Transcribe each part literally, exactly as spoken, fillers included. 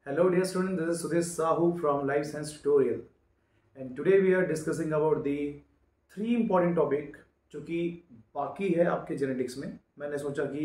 Hello dear students, this is Sudesh Sahu from Life Science Tutorial and today we are discussing about the three important topic जो कि बाकी है आपके genetics में। मैंने सोचा कि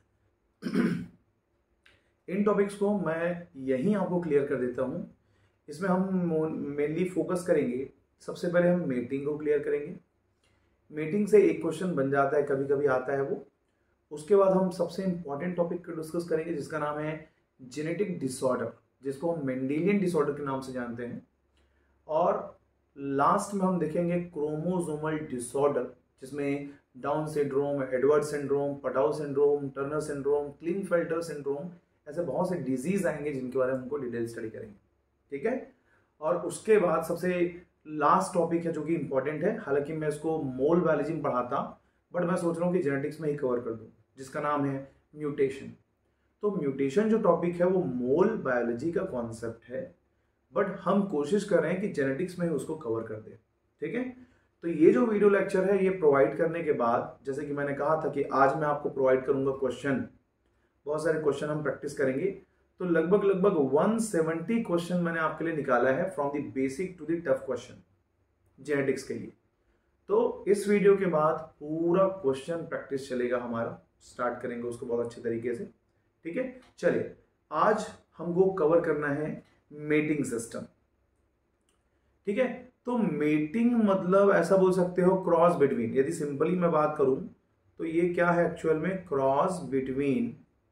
इन टॉपिक्स को मैं यहीं आपको क्लियर कर देता हूँ। इसमें हम मेनली फोकस करेंगे, सबसे पहले हम मेटिंग को क्लियर करेंगे। मेटिंग से एक क्वेश्चन बन जाता है, कभी कभी आता है वो। उसके बाद हम सबसे इम्पॉर्टेंट टॉपिक को डिस्कस करेंगे जिसका नाम है जेनेटिक डिसऑर्डर, जिसको हम मेंडेलियन डिसऑर्डर के नाम से जानते हैं। और लास्ट में हम देखेंगे क्रोमोसोमल डिसऑर्डर, जिसमें Down syndrome, Edward syndrome, Patau syndrome, Turner syndrome, Klinefelter syndrome, ऐसे बहुत से डिजीज आएंगे जिनके बारे में हमको डिटेल स्टडी करेंगे। ठीक है। और उसके बाद सबसे लास्ट टॉपिक है जो कि इंपॉर्टेंट है, हालांकि मैं इसको मोल बायोलॉजी में पढ़ाता, बट मैं सोच रहा हूँ कि जेनेटिक्स में ही कवर कर दूँ, जिसका नाम है म्यूटेशन। तो म्यूटेशन जो टॉपिक है वो मोल बायोलॉजी का कॉन्सेप्ट है, बट हम कोशिश कर रहे हैं कि जेनेटिक्स में ही उसको कवर कर दे। ठीक है। तो ये जो वीडियो लेक्चर है ये प्रोवाइड करने के बाद, जैसे कि मैंने कहा था कि आज मैं आपको प्रोवाइड करूंगा क्वेश्चन, बहुत सारे क्वेश्चन हम प्रैक्टिस करेंगे। तो लगभग लगभग एक सौ सत्तर क्वेश्चन मैंने आपके लिए निकाला है from the basic to the tough question genetics के लिए। तो इस वीडियो के बाद पूरा क्वेश्चन प्रैक्टिस चलेगा हमारा, स्टार्ट करेंगे उसको बहुत अच्छे तरीके से। ठीक है। चलिए, आज हमको कवर करना है मेटिंग सिस्टम। ठीक है। तो मेटिंग मतलब ऐसा बोल सकते हो क्रॉस बिटवीन, यदि सिंपली मैं बात करूं तो ये क्या है एक्चुअल में, क्रॉस बिटवीन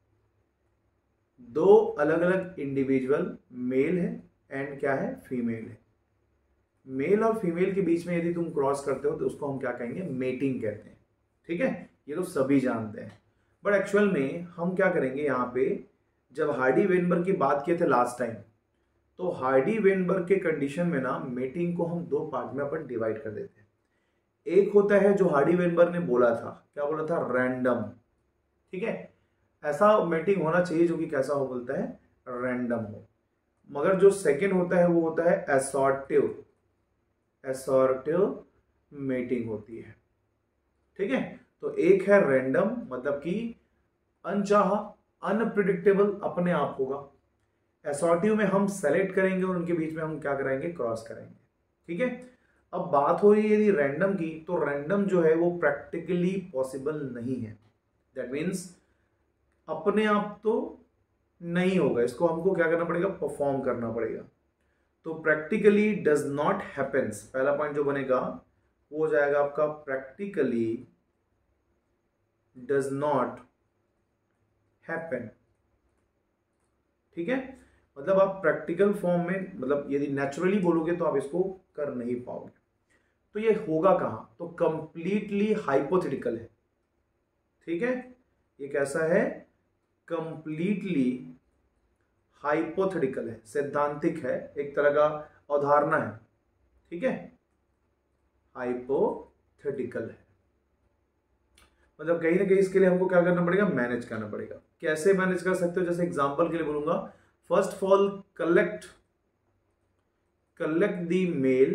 दो अलग अलग इंडिविजुअल, मेल है एंड क्या है, फीमेल है। मेल और फीमेल के बीच में यदि तुम क्रॉस करते हो तो उसको हम क्या कहेंगे, मेटिंग कहते हैं। ठीक है। ये तो सभी जानते हैं, बट एक्चुअल में हम क्या करेंगे यहाँ पे, जब हार्डी वेनबर्ग की बात किए थे लास्ट टाइम, तो हार्डी वेनबर्ग के कंडीशन में ना मेटिंग को हम दो पार्ट में अपन डिवाइड कर देते हैं। एक होता है जो हार्डी वेनबर्ग ने बोला था, क्या बोला था, रैंडम। ठीक है। ऐसा मेटिंग होना चाहिए जो कि कैसा हो, बोलता है रैंडम हो। मगर जो सेकेंड होता है वो होता है असॉर्टिव, असॉर्टिव मेटिंग होती है। ठीक है। तो एक है रैंडम, मतलब कि अनचाहा, अनप्रिडिक्टेबल, अपने आप होगा। असॉर्टिव में हम सेलेक्ट करेंगे और उनके बीच में हम क्या कराएंगे, क्रॉस करेंगे। ठीक है। अब बात हो रही है यदि रैंडम की, तो रैंडम जो है वो प्रैक्टिकली पॉसिबल नहीं है। दैट मीन्स अपने आप तो नहीं होगा, इसको हमको क्या करना पड़ेगा, परफॉर्म करना पड़ेगा। तो प्रैक्टिकली डज नॉट हैपेंस, पहला पॉइंट जो बनेगा वो हो जाएगा आपका प्रैक्टिकली डज नॉट हैपन। ठीक है। मतलब आप प्रैक्टिकल फॉर्म में, मतलब यदि नेचुरली बोलोगे तो आप इसको कर नहीं पाओगे। तो ये होगा कहां, तो कंप्लीटली हाइपोथेटिकल है। ठीक है। ये कैसा है, कंप्लीटली हाइपोथेटिकल है, सैद्धांतिक है, एक तरह का अवधारणा है। ठीक है। हाइपोथेटिकल है, मतलब कहीं ना कहीं इसके लिए हमको क्या करना पड़ेगा, मैनेज करना पड़ेगा। कैसे मैनेज कर सकते हो, जैसे एग्जांपल के लिए बोलूंगा, first of all collect collect the male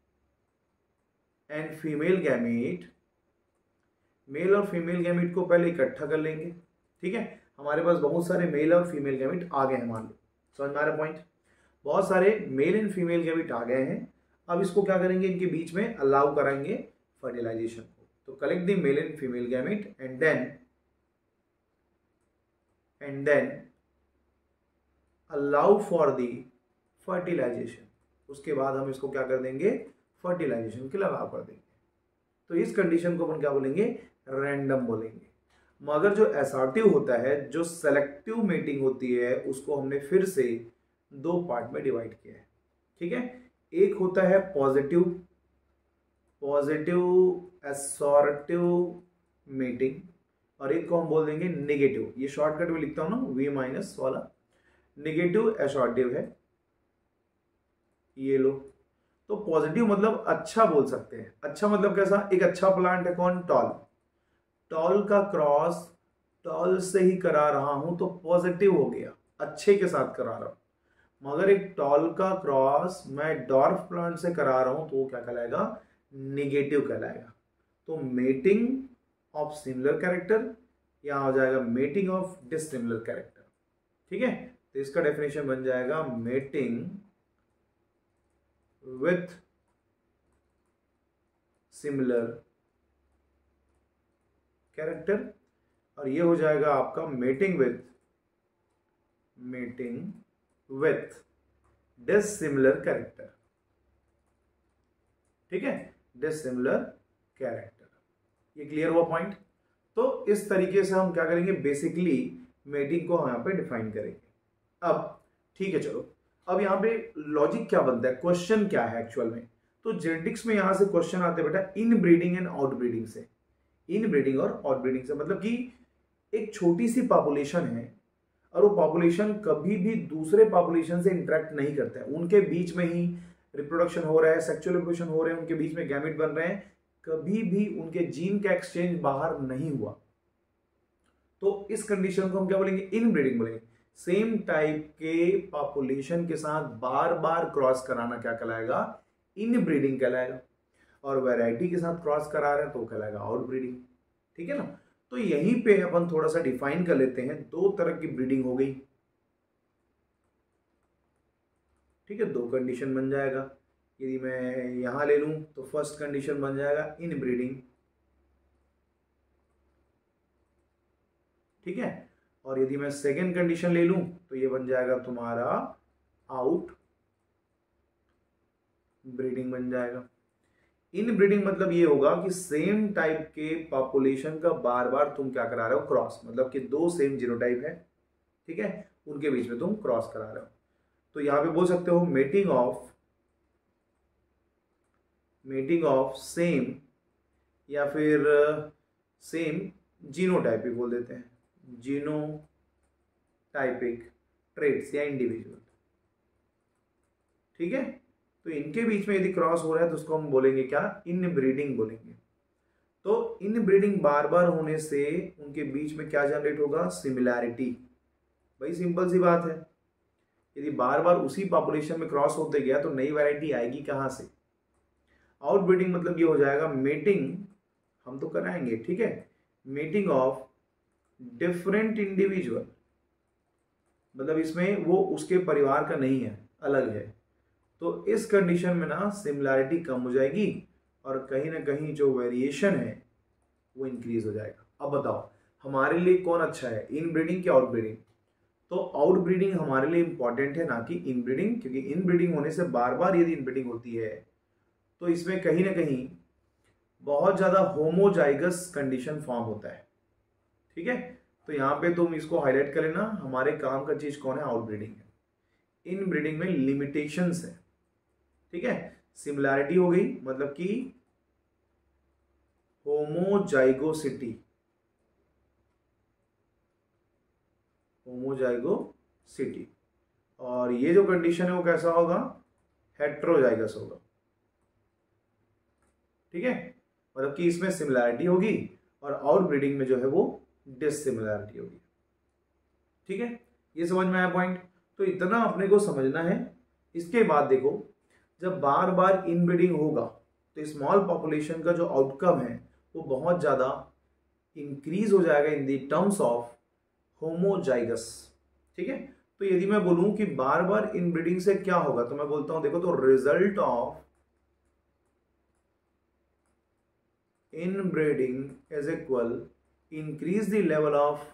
and female gamete. Male और फीमेल गैमीट को पहले इकट्ठा कर लेंगे। ठीक है। हमारे पास बहुत सारे मेल और फीमेल गैमीट आ गए हैं, मान लो, समझ में आ रहा पॉइंट। बहुत सारे मेल एंड फीमेल गैमीट आ गए हैं। अब इसको क्या करेंगे, इनके बीच में अलाउ कराएंगे फर्टिलाइजेशन को। तो collect the male and female gamete and then and then allow for the fertilization। उसके बाद हम इसको क्या कर देंगे, फर्टिलाइजेशन के लिए अलाउ कर देंगे। तो इस कंडीशन को अपन क्या बोलेंगे, रैंडम बोलेंगे। मगर जो असॉर्टिव होता है, जो सेलेक्टिव मेटिंग होती है, उसको हमने फिर से दो पार्ट में डिवाइड किया है। ठीक है। एक होता है पॉजिटिव पॉजिटिव असॉर्टिव मेटिंग, और एक को हम बोल देंगे नेगेटिव। ये शॉर्टकट में लिखता हूं ना, वी माइनस वाला, नेगेटिव असॉर्टिव है, ये लो। तो पॉजिटिव मतलब अच्छा बोल सकते हैं। अच्छा मतलब कैसा, एक अच्छा प्लांट है, कौन, टॉल। टॉल का क्रॉस टॉल से ही करा रहा हूं तो पॉजिटिव हो गया, अच्छे के साथ करा रहा हूं। मगर एक टॉल का क्रॉस मैं डॉर्फ प्लांट से करा रहा हूं तो वो क्या कहलाएगा, नेगेटिव कहलाएगा। तो मेटिंग ऑफ सिमिलर कैरेक्टर, यहां हो जाएगा मेटिंग ऑफ डिसिमिलर कैरेक्टर। ठीक है। तो इसका डेफिनेशन बन जाएगा मेटिंग विथ सिमिलर कैरेक्टर, और ये हो जाएगा आपका mating with mating with dissimilar character. ठीक है, डिसिमिलर कैरेक्टर। ये क्लियर हुआ पॉइंट। तो इस तरीके से हम क्या करेंगे, बेसिकली मेटिंग को यहाँ पे डिफाइन करेंगे। अब ठीक है, चलो अब यहाँ पे लॉजिक क्या बनता है, क्वेश्चन क्या है एक्चुअल में। तो जेनेटिक्स में यहां से क्वेश्चन आते हैं बेटा inbreeding and outbreeding से। इन ब्रीडिंग और आउट ब्रीडिंग से मतलब कि एक छोटी सी पॉपुलेशन है और वो पॉपुलेशन कभी भी दूसरे पॉपुलेशन से इंटरेक्ट नहीं करता है, उनके बीच में ही रिप्रोडक्शन हो रहा है, सेक्सुअल रिप्रोडक्शन हो रहे हैं, उनके बीच में गैमेट बन रहे हैं, कभी भी उनके जीन का एक्सचेंज बाहर नहीं हुआ। तो इस कंडीशन को हम क्या बोलेंगे, इन ब्रीडिंग बोलेंगे। सेम टाइप के पॉपुलेशन के साथ बार बार क्रॉस कराना क्या कहलाएगा, इन ब्रीडिंग कहलाएगा। और वैरायटी के साथ क्रॉस करा रहे हैं तो कहलाएगा आउट ब्रीडिंग। ठीक है ना। तो यहीं पे अपन थोड़ा सा डिफाइन कर लेते हैं, दो तरह की ब्रीडिंग हो गई। ठीक है, दो कंडीशन बन जाएगा। यदि मैं यहां ले लूं तो फर्स्ट कंडीशन बन जाएगा इन ब्रीडिंग। ठीक है, और यदि मैं सेकेंड कंडीशन ले लूं तो ये बन जाएगा तुम्हारा आउट ब्रीडिंग बन जाएगा। इन ब्रीडिंग मतलब ये होगा कि सेम टाइप के पॉपुलेशन का बार बार तुम क्या करा रहे हो, क्रॉस, मतलब कि दो सेम जीनोटाइप है, ठीक है, उनके बीच में तुम क्रॉस करा रहे हो। तो यहां पे बोल सकते हो mating of mating of same या फिर सेम जीनोटाइप भी बोल देते हैं, जीनोटाइपिक ट्रेट्स या इंडिविजुअल। ठीक है, तो इनके बीच में यदि क्रॉस हो रहा है तो उसको हम बोलेंगे क्या, इन ब्रीडिंग बोलेंगे। तो इन ब्रीडिंग बार बार होने से उनके बीच में क्या जनरेट होगा, सिमिलैरिटी। भाई सिंपल सी बात है, यदि बार बार उसी पॉपुलेशन में क्रॉस होते गया तो नई वैरायटी आएगी कहां से। आउट ब्रीडिंग मतलब ये हो जाएगा मेटिंग, हम तो कराएंगे, ठीक है, मेटिंग ऑफ डिफरेंट इंडिविजुअल, मतलब इसमें वो उसके परिवार का नहीं है, अलग है। तो इस कंडीशन में ना सिमिलैरिटी कम हो जाएगी और कहीं ना कहीं जो वेरिएशन है वो इंक्रीज हो जाएगा। अब बताओ हमारे लिए कौन अच्छा है, इन ब्रीडिंग या आउट ब्रीडिंग। तो आउट ब्रीडिंग हमारे लिए इंपॉर्टेंट है, ना कि इन ब्रीडिंग, क्योंकि इन ब्रीडिंग होने से बार बार यदि इन ब्रीडिंग होती है तो इसमें कहीं ना कहीं बहुत ज्यादा होमोजाइगस कंडीशन फॉर्म होता है। ठीक है, तो यहाँ पे तुम इसको हाईलाइट कर लेना, हमारे काम का चीज कौन है, आउट ब्रीडिंग है। इन ब्रीडिंग में लिमिटेशंस है। ठीक है, सिमिलैरिटी हो गई मतलब कि होमोजाइगोसिटी, होमोजाइगोसिटी, और ये जो कंडीशन है वो कैसा होगा, हेट्रोजाइगस होगा। ठीक है, मतलब कि इसमें सिमिलैरिटी होगी और आउट ब्रीडिंग में जो है वो डिसिमिलैरिटी होगी। ठीक है, ये समझ में आया पॉइंट। तो इतना अपने को समझना है। इसके बाद देखो जब बार बार इनब्रीडिंग होगा तो स्मॉल पॉपुलेशन का जो आउटकम है वो बहुत ज्यादा इंक्रीज हो जाएगा in the terms of homozygous. ठीक है, तो यदि मैं बोलूं कि बार बार इनब्रीडिंग से क्या होगा तो मैं बोलता हूं देखो, तो result of inbreeding is equal increase the level of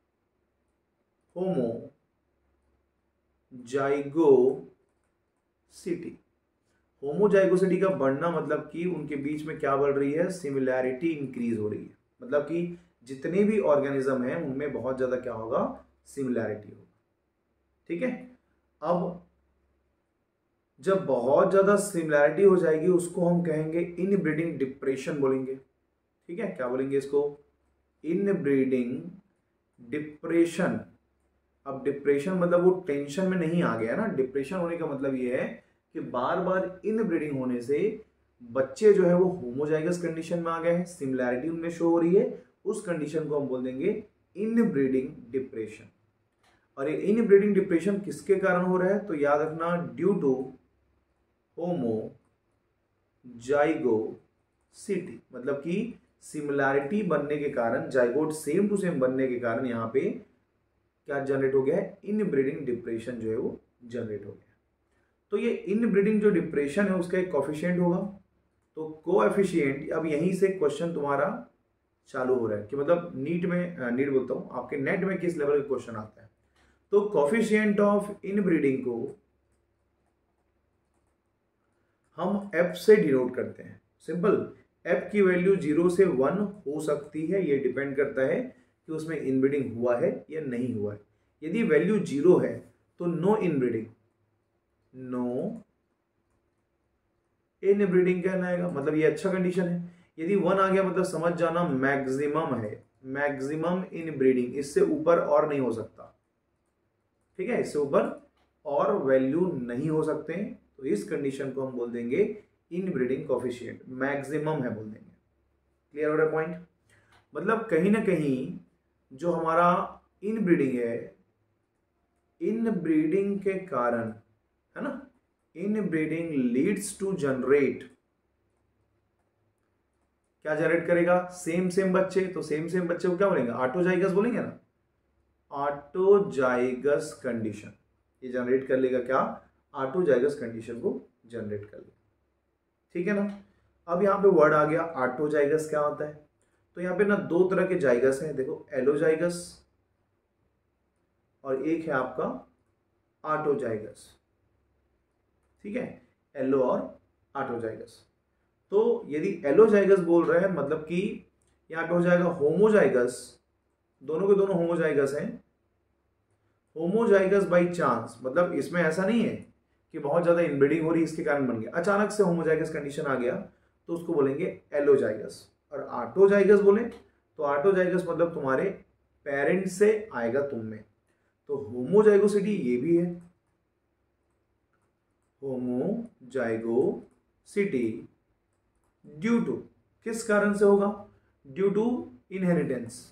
homozygosity. Homozygosity का बढ़ना मतलब कि उनके बीच में क्या बढ़ रही है, सिमिलैरिटी इंक्रीज हो रही है, मतलब कि जितने भी ऑर्गेनिज्म हैं उनमें बहुत ज्यादा क्या होगा, सिमिलैरिटी होगा। ठीक है, अब जब बहुत ज्यादा सिमिलैरिटी हो जाएगी उसको हम कहेंगे इनब्रीडिंग डिप्रेशन बोलेंगे। ठीक है, क्या बोलेंगे इसको, इनब्रीडिंग डिप्रेशन। अब डिप्रेशन मतलब वो टेंशन में नहीं आ गया ना, डिप्रेशन होने का मतलब ये है कि बार बार इनब्रीडिंग होने से बच्चे जो है वो होमोजाइगस कंडीशन में आ गए हैं, सिमिलैरिटी उनमें शो हो रही है, उस कंडीशन को हम बोल देंगे इनब्रीडिंग डिप्रेशन। और ये इनब्रीडिंग डिप्रेशन किसके कारण हो रहा है, तो याद रखना ड्यू टू होमोजाइगोसिटी, मतलब कि सिमिलैरिटी बनने के कारण, जाइगोट सेम टू सेम बनने के कारण यहाँ पे क्या जनरेट हो गया है, इनब्रीडिंग डिप्रेशन जो है वो जनरेट हो गया। तो ये इनब्रीडिंग जो डिप्रेशन है उसका एक कोफिशिएंट होगा, तो कोएफिशिएंट, अब यहीं से क्वेश्चन तुम्हारा चालू हो रहा है कि मतलब नीट में, नीट बोलता हूँ आपके नेट में किस लेवल का क्वेश्चन आता है। तो कोफिशिएंट ऑफ इनब्रीडिंग को हम एफ से डिनोट करते हैं। सिंपल, एफ की वैल्यू जीरो से वन हो सकती है, ये डिपेंड करता है कि उसमें इनब्रीडिंग हुआ है या नहीं हुआ है। यदि वैल्यू जीरो है तो नो इनब्रीडिंग, नो इनब्रीडिंग कहलाएगा, मतलब ये अच्छा कंडीशन है। यदि वन आ गया मतलब समझ जाना मैक्सिमम है, मैक्सिमम इनब्रीडिंग, इससे ऊपर और नहीं हो सकता। ठीक है, इससे ऊपर और वैल्यू नहीं हो सकते, तो इस कंडीशन को हम बोल देंगे इनब्रीडिंग कोफिशिएंट, मैक्सिमम है बोल देंगे। क्लियर हो रहा है पॉइंट? मतलब कहीं ना कहीं जो हमारा इनब्रीडिंग है, इनब्रीडिंग के कारण, है ना, इनब्रीडिंग लीड्स टू जनरेट, क्या जनरेट करेगा, सेम सेम बच्चे। तो सेम सेम बच्चे को क्या बोलेंगे, ऑटोजाइगस बोलेंगे ना, ऑटोजाइगस कंडीशन। ये जनरेट कर लेगा क्या, ऑटोजाइगस कंडीशन को जनरेट कर लेगा। ठीक है ना। अब यहाँ पे वर्ड आ गया ऑटोजाइगस, क्या होता है, तो यहाँ पे ना दो तरह के जाइगस हैं, देखो एलोजाइगस और एक है आपका ऑटोजाइगस। ठीक है, एलो और ऑटोजाइगस। तो यदि एलोजाइगस बोल रहे हैं मतलब कि यहाँ पे हो जाएगा होमोजाइगस, दोनों के दोनों होमोजाइगस हैं। होमोजाइगस बाय चांस, मतलब इसमें ऐसा नहीं है कि बहुत ज्यादा इनब्रीडिंग हो रही इसके कारण बन गया, अचानक से होमोजाइगस कंडीशन आ गया तो उसको बोलेंगे एलोजाइगस। और ऑटोजाइगस बोले तो ऑटोजाइगस मतलब तुम्हारे पेरेंट से आएगा तुम में, तो होमोजाइगोसिटी ये भी है, होमोजाइगोसिटी ड्यू टू, किस कारण से होगा, due to inheritance.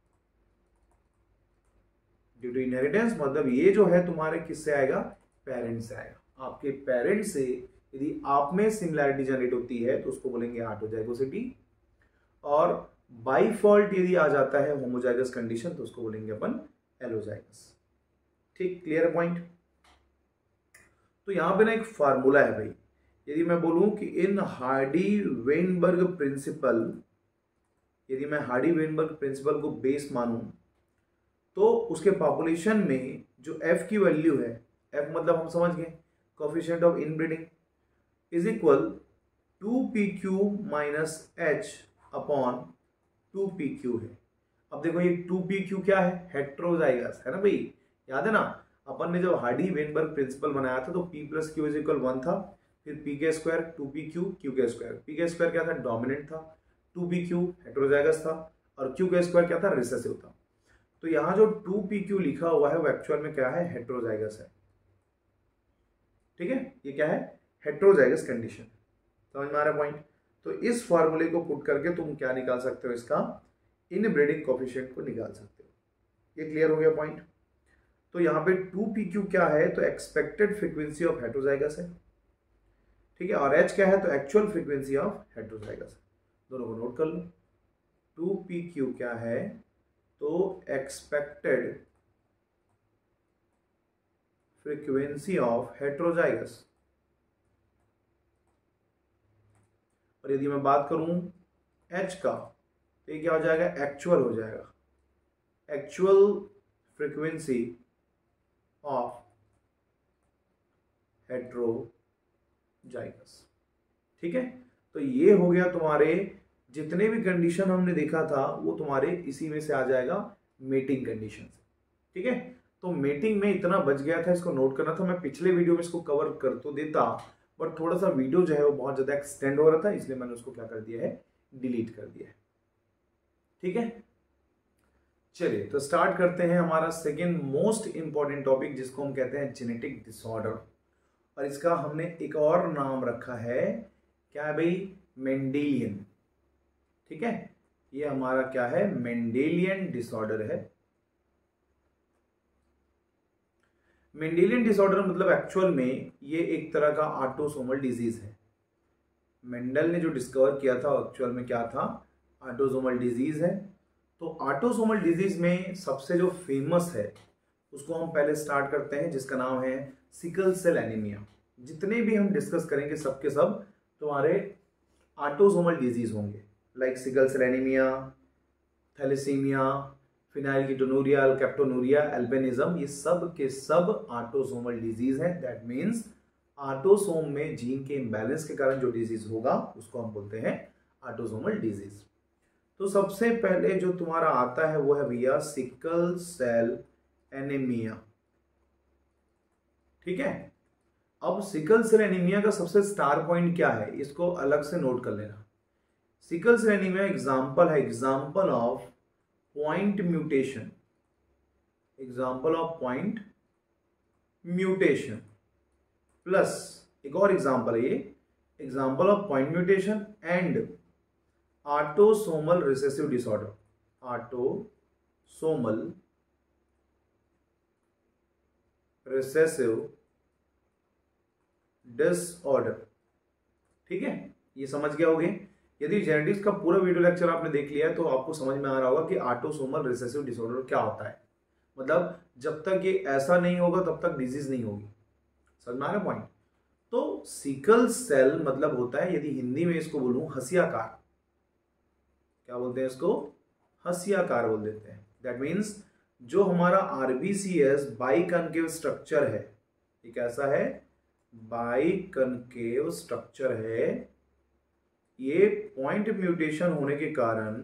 Due to inheritance मतलब ये जो है तुम्हारे किससे आएगा, पेरेंट्स से आएगा। आपके पेरेंट्स से यदि आप में सिमिलैरिटी जनरेट होती है तो उसको बोलेंगे ऑटोजाइगोसिटी, और बाय फॉल्ट यदि आ जाता है होमोजाइगस कंडीशन तो उसको बोलेंगे अपन एलोजाइगस। ठीक, क्लियर है पॉइंट? तो यहां पे ना एक फार्मूला है भाई, यदि मैं बोलूं कि इन हार्डी वेनबर्ग प्रिंसिपल, यदि मैं हार्डी वेनबर्ग प्रिंसिपल को बेस मानूं तो उसके पॉपुलेशन में जो एफ की वैल्यू है, एफ मतलब हम समझ गए coefficient of inbreeding, is equal to P Q minus H upon two P Q है। अब देखो ये टू पी क्यू क्या है, हेट्रोजाइगस है ना भाई, याद है ना अपन ने जब हार्डी वेनबर्ग प्रिंसिपल बनाया था तो P plus Q is equal one था, फिर पी के square two P Q Q के स्क्वायर, पी के स्क्वायर क्या था, डोमिनेंट था, टू पी क्यू हेट्रोजाइगस था, और क्यू के स्क्वायर क्या था, रिसेसिव था। तो यहाँ जो टू पी क्यू लिखा हुआ है वो एक्चुअल में क्या है, हेट्रोजाइगस है। ठीक है, ये क्या है, हेट्रोजाइगस कंडीशन। समझ में आ रहा है पॉइंट? तो इस फॉर्मूले को पुट करके तुम क्या निकाल सकते हो, इसका इनब्रीडिंग कोफिशिएंट को निकाल सकते हो। ये क्लियर हो गया पॉइंट? तो यहाँ पे टू पी क्यू क्या है, तो एक्सपेक्टेड फ्रीक्वेंसी ऑफ हेट्रोजाइगस है। ठीक है, और H क्या है, तो एक्चुअल फ्रीक्वेंसी ऑफ हेट्रोजाइगस। दोनों को नोट कर लो। टू पी क्यू क्या है, तो एक्सपेक्टेड फ्रीक्वेंसी ऑफ हेट्रोजाइगस, और यदि मैं बात करूं H का तो ये क्या हो जाएगा, एक्चुअल हो जाएगा, एक्चुअल फ्रीक्वेंसी ऑफ हेट्रोजाइगस। ठीक है, तो ये हो गया तुम्हारे जितने भी कंडीशन हमने देखा था वो तुम्हारे इसी में से आ जाएगा, मेटिंग कंडीशन से। ठीक है, तो मेटिंग में इतना बच गया था, इसको नोट करना था। मैं पिछले वीडियो में इसको कवर कर तो देता, बट थोड़ा सा वीडियो जो है वो बहुत ज्यादा एक्सटेंड हो रहा था, इसलिए मैंने उसको क्या कर दिया है, डिलीट कर दिया है। ठीक है, चलिए तो स्टार्ट करते हैं हमारा सेकेंड मोस्ट इंपॉर्टेंट टॉपिक, जिसको हम कहते हैं जेनेटिक डिसऑर्डर। और इसका हमने एक और नाम रखा है, क्या है भाई, मेंडेलियन। ठीक है, ये हमारा क्या है, मेंडेलियन डिसऑर्डर है। मेंडेलियन डिसऑर्डर मतलब एक्चुअल में ये एक तरह का ऑटोसोमल डिजीज है। मेंडल ने जो डिस्कवर किया था एक्चुअल में क्या था, ऑटोसोमल डिजीज है। तो ऑटोसोमल डिजीज में सबसे जो फेमस है उसको हम पहले स्टार्ट करते हैं, जिसका नाम है सिकल सेल एनीमिया। जितने भी हम डिस्कस करेंगे सबके सब तुम्हारे ऑटोसोमल डिजीज होंगे, like sickle cell anaemia, thalassaemia, phenylketonuria, kaptonuria, albinism, ये सब के सब ऑटोसोमल डिजीज है। दैट मीन्स ऑटोसोम में जीन के इम्बैलेंस के कारण जो डिजीज होगा उसको हम बोलते हैं ऑटोसोमल डिजीज। तो सबसे पहले जो तुम्हारा आता है वो है भैया सिकल सेल एनीमिया। ठीक है, अब सिकल सेल एनीमिया का सबसे स्टार पॉइंट क्या है, इसको अलग से नोट कर लेना। सिकल सेल एनीमिया एग्जाम्पल है, example of point mutation, example of point mutation, plus एक और एग्जाम्पल है ये, example of point mutation and autosomal recessive disorder, autosomal recessive disorder. ठीक है, ये समझ गया होगे। यदि जेनेटिक्स का पूरा वीडियो लेक्चर आपने देख लिया है तो आपको समझ में आ रहा होगा कि ऑटोसोमल रिसेसिव डिसऑर्डर क्या होता है। मतलब जब तक ये ऐसा नहीं होगा तब तक डिजीज नहीं होगी। समझ में आ रहा पॉइंट। तो सिकल सेल मतलब होता है, यदि हिंदी में इसको बोलूं हंसियाकार, क्या बोलते हैं इसको, हंसियाकार बोल देते हैं। दैट मीन्स जो हमारा आरबीसीएस बाइकनकेव स्ट्रक्चर है, ये कैसा है, बाइकनकेव स्ट्रक्चर है, ये पॉइंट म्यूटेशन होने के कारण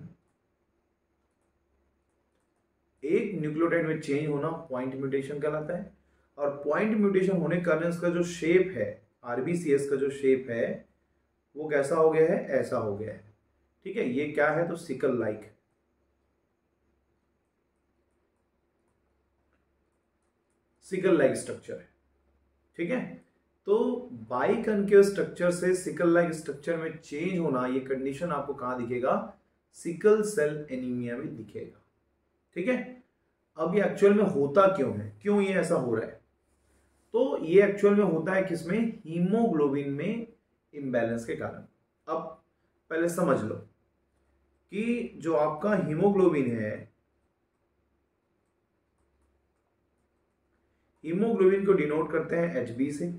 एक न्यूक्लियोटाइड में चेंज होना पॉइंट म्यूटेशन कहलाता है। और पॉइंट म्यूटेशन होने के कारण इसका जो शेप है, आरबीसीएस का जो शेप है वो कैसा हो गया है, ऐसा हो गया है। ठीक है, ये क्या है, तो sickle like, sickle like structure है। ठीक है, तो बाइकनकेव स्ट्रक्चर से सिकल लाइक स्ट्रक्चर में चेंज होना, ये कंडीशन आपको कहां दिखेगा, सिकल सेल एनीमिया में दिखेगा। ठीक है, अब ये एक्चुअल में होता क्यों है, क्यों ये ऐसा हो रहा है, तो ये एक्चुअल में होता है किसमें, हीमोग्लोबिन में इम्बैलेंस के कारण। अब पहले समझ लो कि जो आपका हीमोग्लोबिन है, हीमोग्लोबिन को डिनोट करते हैं एच बी से,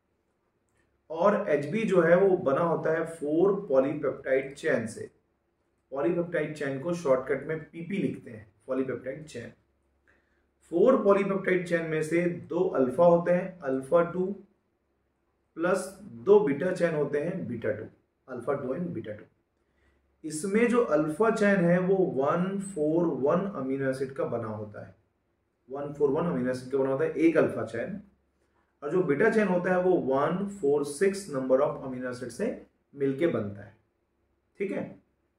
और एच बी जो है वो बना होता है फोर पॉलीपेप्टाइड चेन से। पॉलीपेप्टाइड चेन को शॉर्टकट में पीपी लिखते हैं, polypeptide chain. Four polypeptide chain में से दो अल्फा होते हैं, अल्फा टू, प्लस दो बीटा चेन होते हैं, beta two, alpha two and beta two. इसमें जो अल्फा चेन है वो one four one amino acid का बना होता है, one four one amino acid का बना होता है एक अल्फा चेन, और जो बीटा चेन होता है वो one four six number of amino acid से मिलके बनता है। ठीक है,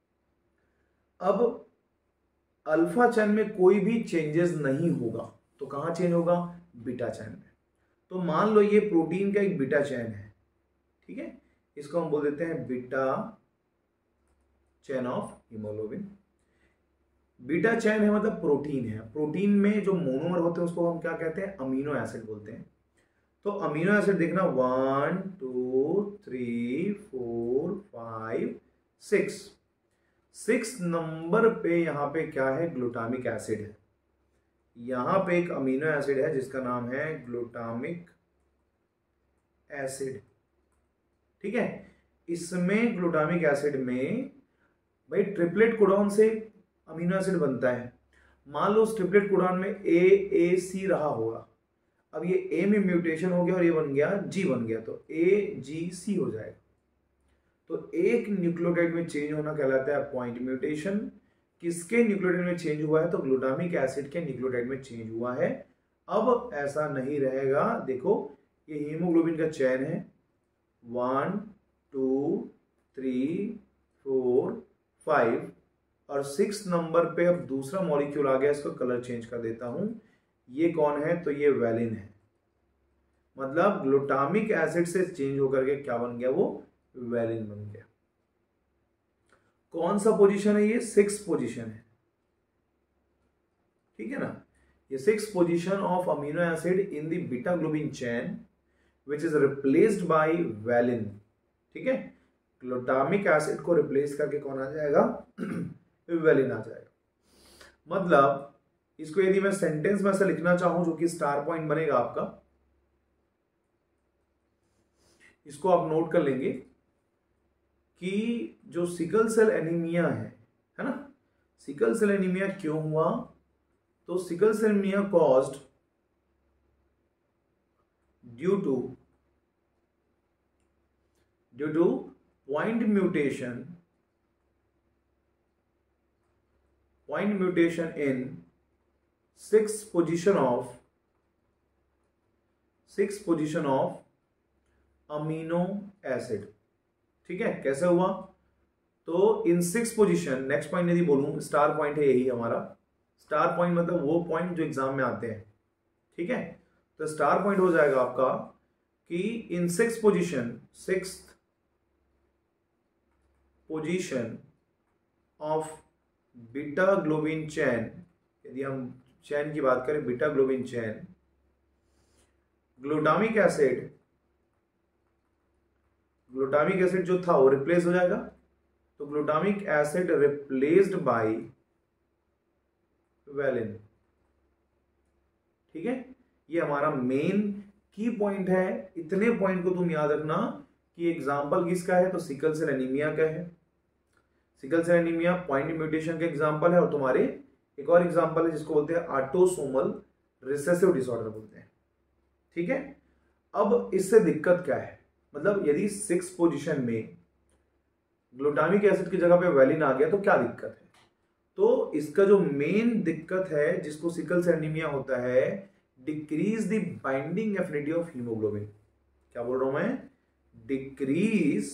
अब अल्फा चेन में कोई भी चेंजेस नहीं होगा तो कहां चेंज होगा, बीटा चेन में। तो मान लो ये प्रोटीन का एक बीटा चेन है, ठीक है, इसको हम बोल देते हैं beta chain of haemoglobin. Beta chain है मतलब प्रोटीन है, प्रोटीन में जो मोनोमर होते हैं उसको हम क्या कहते हैं, अमीनो एसिड बोलते हैं। तो अमीनो एसिड देखना, one two three four five six, six number पे यहाँ पे क्या है, ग्लूटामिक एसिड है। यहाँ पे एक अमीनो एसिड है जिसका नाम है ग्लूटामिक एसिड। ठीक है, इसमें ग्लूटामिक एसिड में भाई ट्रिपलेट कोडॉन से अमीनो एसिड बनता है। मान लो उस ट्रिपलेट कोडॉन में ए ए सी रहा होगा, अब ये ए में म्यूटेशन हो गया और ये बन गया जी बन गया, तो ए जी सी हो जाएगा। तो एक न्यूक्लियोटाइड में चेंज होना कहलाता है पॉइंट म्यूटेशन। किसके न्यूक्लियोटाइड में चेंज हुआ है, तो ग्लूटामिक एसिड के न्यूक्लियोटाइड में चेंज हुआ है। अब ऐसा नहीं रहेगा, देखो ये हीमोग्लोबिन का चेन है, one two three four five और सिक्स नंबर पे अब दूसरा मॉलिक्यूल आ गया, इसको कलर चेंज कर देता हूं। ये कौन है, तो ये वैलिन है। मतलब ग्लूटामिक एसिड से चेंज होकर के क्या बन गया, वो वैलिन बन गया। कौन सा पोजीशन है, ये सिक्स पोजीशन है। ठीक है ना, ये six position of amino acid in the beta globin chain which is replaced by valine. ठीक है, ग्लूटामिक एसिड को रिप्लेस करके कौन आ जाएगा, वैलिन आ जाएगा। मतलब इसको यदि मैं सेंटेंस में ऐसा लिखना चाहूं जो कि स्टार पॉइंट बनेगा आपका, इसको आप नोट कर लेंगे कि जो सिकल सेल एनीमिया है है ना, सिकल सेल एनीमिया क्यों हुआ, तो sickle cell anaemia caused due to due to point mutation point mutation in six position of six position of amino acid. ठीक है, कैसे हुआ, तो in six position, next point यदि बोलूं स्टार पॉइंट है यही हमारा, स्टार पॉइंट मतलब वो पॉइंट जो एग्जाम में आते हैं। ठीक है, तो स्टार पॉइंट हो जाएगा आपका कि in six position six position of beta globin chain, यदि हम चैन की बात करें beta globin chain, glutamic acid glutamic acid जो था वो रिप्लेस हो जाएगा, तो glutamic acid replaced by valine. ठीक है, ये हमारा मेन की पॉइंट है। इतने पॉइंट को तुम याद रखना कि एग्जाम्पल किसका है, तो सिकल सेल एनीमिया का है। Sickle cell anaemia point mutation का एग्जाम्पल है, और तुम्हारे एक और एग्जाम्पल है जिसको बोलते हैं ऑटोसोमल रिसेसिव डिसऑर्डर बोलते हैं। ठीक है, अब इससे दिक्कत क्या है, मतलब यदि सिक्स पोजीशन में ग्लूटामिक एसिड की जगह पे वेलिन आ गया तो क्या दिक्कत है, तो इसका जो मेन दिक्कत है जिसको सिकल सेल एनीमिया होता है, decrease the binding affinity of haemoglobin. क्या बोल रहा हूं मैं, decrease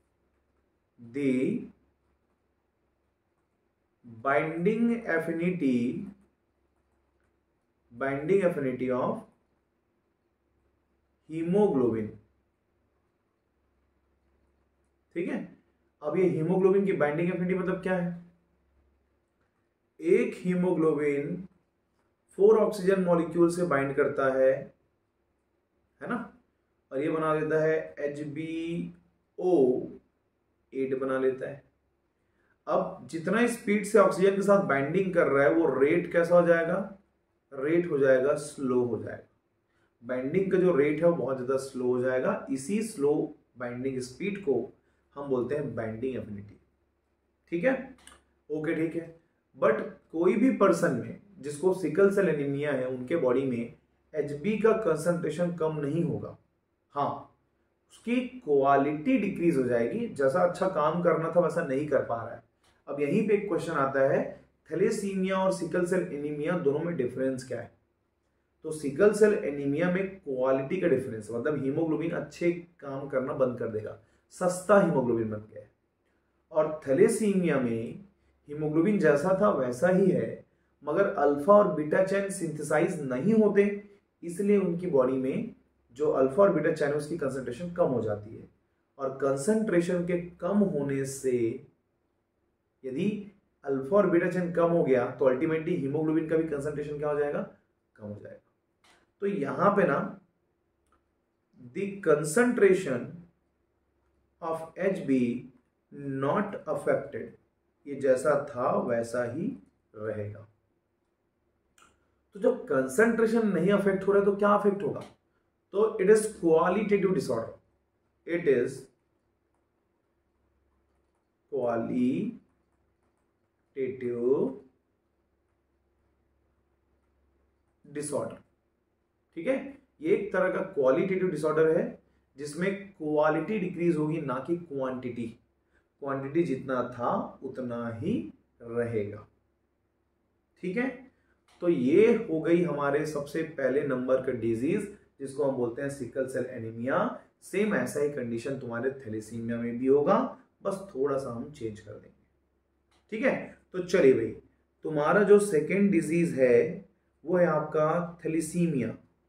the binding affinity binding affinity of haemoglobin. ठीक है, अब ये हीमोग्लोबिन की बाइंडिंग एफिनिटी मतलब क्या है, एक हीमोग्लोबिन फोर ऑक्सीजन मॉलिक्यूल से बाइंड करता है है ना, और ये बना लेता है एच बी ओ एट बना लेता है। अब जितना स्पीड से ऑक्सीजन के साथ बाइंडिंग कर रहा है वो रेट कैसा हो जाएगा, रेट हो जाएगा स्लो हो जाएगा। बाइंडिंग का जो रेट है वो बहुत ज्यादा स्लो हो जाएगा, इसी स्लो बाइंडिंग स्पीड को हम बोलते हैं बाइंडिंग एफिनिटी। ठीक है, ओके ठीक है। बट कोई भी पर्सन में जिसको सिकल सेल एनीमिया है उनके बॉडी में एचबी का कंसंट्रेशन कम नहीं होगा, हाँ उसकी क्वालिटी डिक्रीज हो जाएगी, जैसा अच्छा काम करना था वैसा नहीं कर पा रहा है। अब यहीं पे एक क्वेश्चन आता है, थैलेसीमिया और सिकल सेल एनीमिया दोनों में डिफरेंस क्या है, तो सिकल सेल एनीमिया में क्वालिटी का डिफरेंस, मतलब हीमोग्लोबिन अच्छे काम करना बंद कर देगा, सस्ता हीमोग्लोबिन बन गया है, और थैलेसीमिया में हीमोग्लोबिन जैसा था वैसा ही है, मगर अल्फा और बीटा चैन सिंथेसाइज नहीं होते, इसलिए उनकी बॉडी में जो अल्फा और बीटा चैन उसकी कंसंट्रेशन कम हो जाती है, और कंसंट्रेशन के कम होने से यदि अल्फा और बीटा चैन कम हो गया तो अल्टीमेटली हीमोग्लोबिन का भी कंसंट्रेशन क्या हो जाएगा, कम हो जाएगा। तो यहां पे ना the concentration of H B not affected, ये जैसा था वैसा ही रहेगा। तो जब कंसंट्रेशन नहीं अफेक्ट हो रहा है तो क्या अफेक्ट होगा, तो it is qualitative disorder, it is qualitative disorder. ठीक है, ये एक तरह का क्वालिटेटिव डिसऑर्डर है जिसमें क्वालिटी डिक्रीज होगी ना कि क्वांटिटी, क्वांटिटी जितना था उतना ही रहेगा। ठीक है, तो ये हो गई हमारे सबसे पहले नंबर का डिजीज जिसको हम बोलते हैं सिकल सेल एनीमिया। सेम ऐसा ही कंडीशन तुम्हारे थैलेसीमिया में भी होगा, बस थोड़ा सा हम चेंज कर देंगे। ठीक है, तो चलिए भाई, तुम्हारा जो सेकेंड डिजीज है वो है आपका थैलेसीमिया।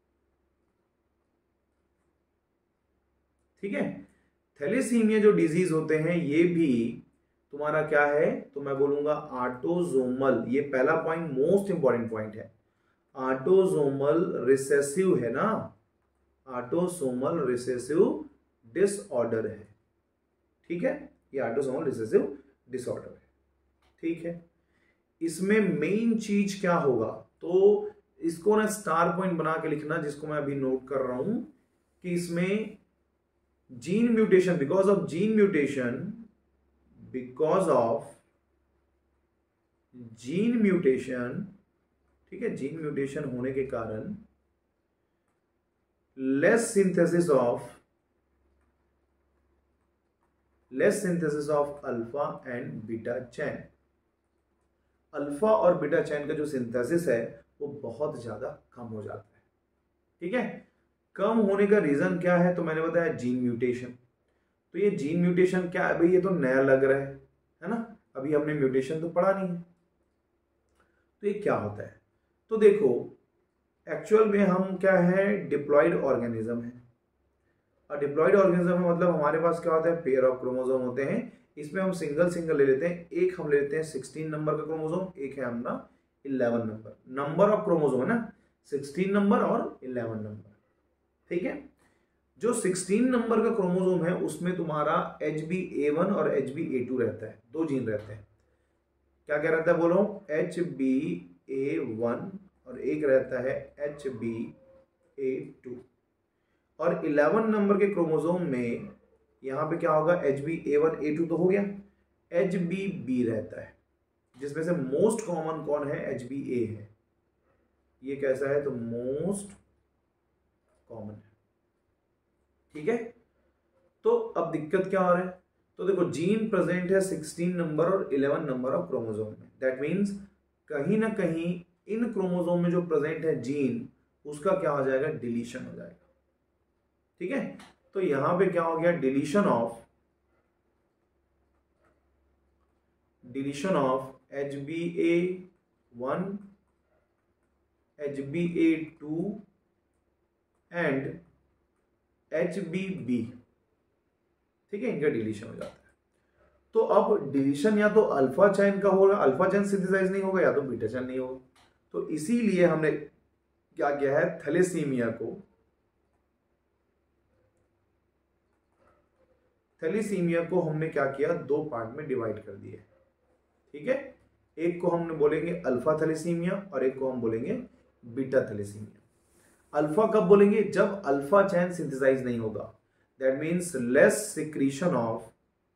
ठीक है, थैलेसीमिया जो डिजीज होते हैं ये भी तुम्हारा क्या है, तो मैं बोलूंगा ऑटोसोमल, ये पहला पॉइंट मोस्ट इंपॉर्टेंट पॉइंट है, ऑटोसोमल रिसेसिव है ना, ऑटोसोमल रिसेसिव डिसऑर्डर है। ठीक है, ये ऑटोसोमल रिसेसिव डिसऑर्डर है। ठीक है, इसमें मेन चीज क्या होगा, तो इसको ना स्टार पॉइंट बना के लिखना, जिसको मैं अभी नोट कर रहा हूं कि इसमें gene mutation, because of gene mutation, because of gene mutation, ठीक है, जीन म्यूटेशन होने के कारण less synthesis of less synthesis of alpha and beta chain. Alpha और बीटा चैन का जो सिंथेसिस है वो बहुत ज्यादा कम हो जाता है। ठीक है, कम होने का रीजन क्या है? तो मैंने बताया जीन म्यूटेशन। तो ये जीन म्यूटेशन क्या है भाई? ये तो नया लग रहा है है ना, अभी हमने म्यूटेशन तो पढ़ा नहीं है। तो ये क्या होता है? तो देखो, एक्चुअल में हम क्या है, डिप्लॉयड ऑर्गेनिज्म है। और डिप्लॉयड ऑर्गेनिज्म में मतलब हमारे पास क्या होता है, पेयर ऑफ क्रोमोसोम होते हैं। इसमें हम सिंगल सिंगल ले लेते हैं। एक हम ले लेते हैं सिक्सटीन नंबर का क्रोमोसोम, एक है अपना eleven number. Number of chromosome है ना, सिक्सटीन नंबर और इलेवन नंबर। ठीक है, जो सिक्सटीन नंबर का क्रोमोसोम है उसमें तुम्हारा एच बी ए वन और एच बी ए टू रहता है, दो जीन रहते हैं। क्या क्या रहता है बोलो? एच बी ए वन और एक रहता है एच बी ए टू। और इलेवन नंबर के क्रोमोसोम में यहाँ पे क्या होगा, H B A one A two तो हो गया, एच बी बी रहता है, जिसमें से मोस्ट कॉमन कौन है? एच बी ए है। ये कैसा है? तो मोस्ट कॉमन है। ठीक है, तो अब दिक्कत क्या हो रहा है? तो देखो, जीन प्रेजेंट है सिक्सटीन नंबर और इलेवन नंबर ऑफ क्रोमोसोम में। दैट मीन्स कहीं ना कहीं इन क्रोमोसोम में जो प्रेजेंट है जीन, उसका क्या हो जाएगा? डिलीशन हो जाएगा। ठीक है, तो यहां पे क्या हो गया? Deletion of deletion of H B A one, H B A two and H B B. ठीक है, इनका डिलीशन हो जाता है। तो अब डिलीशन या तो अल्फा चैन का होगा, अल्फा चैन सिंथेसाइज नहीं होगा, या तो बीटा चैन नहीं होगा। तो इसीलिए हमने क्या किया है, थैलेसीमिया को थैलेसीमिया को हमने क्या किया, दो पार्ट में डिवाइड कर दिया। ठीक है, एक को हमने बोलेंगे अल्फा थैलेसीमिया और एक को हम बोलेंगे बीटा थैलेसीमिया। अल्फा कब बोलेंगे? जब अल्फा चैन सिंथेसाइज नहीं होगा। That means less secretion of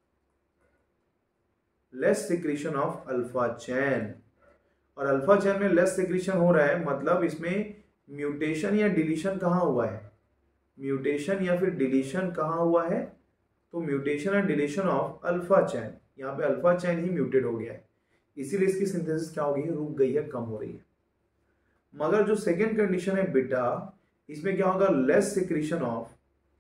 less secretion of alpha chain. और अल्फा चैन में लेस सिक्रीशन हो रहा है, मतलब इसमें म्यूटेशन या डिलीशन कहाँ हुआ है? म्यूटेशन या फिर डिलीशन कहाँ हुआ है? तो mutation and deletion of alpha chain. यहाँ पे अल्फा चैन ही म्यूटेड हो गया है, इसीलिए इसकी सिंथेसिस क्या हो गई है? रुक गई है, कम हो रही है। मगर जो सेकेंड कंडीशन है बीटा, इसमें क्या होगा? Less secretion of